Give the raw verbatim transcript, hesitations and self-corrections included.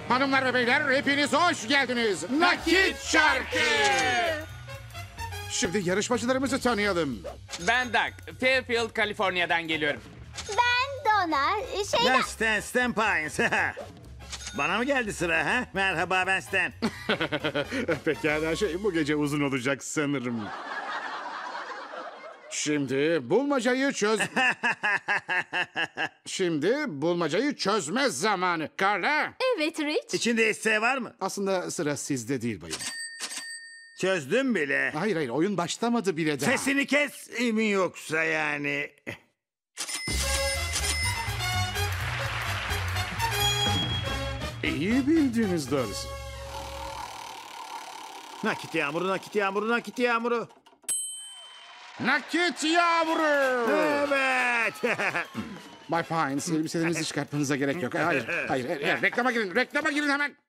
Hanımlar ve beyler hepiniz hoş geldiniz. Nakit Şarkı. Şimdi yarışmacılarımızı tanıyalım. Ben Doug. Fairfield, Kaliforniya'dan geliyorum. Ben Donna. Şey, Ben Stan, Stan Pines. Bana mı geldi sıra ha? Merhaba, ben Stan. Pekala şey bu gece uzun olacak sanırım. Şimdi bulmacayı çöz... Şimdi bulmacayı çözme zamanı. Carla. evet Rich. İçinde hisse var mı? Aslında sıra sizde değil bayım. Çözdüm bile. Hayır hayır oyun başlamadı bile daha. Sesini kes mi yoksa yani? İyi bildiniz doğrusu. Nakit yağmuru, nakit yağmuru, nakit yağmuru. Nakit yağmuru. Evet. Bay Pines elbiselerinizi çıkartmanıza gerek yok. Hayır hayır, hayır, hayır. Reklama girin reklama girin hemen.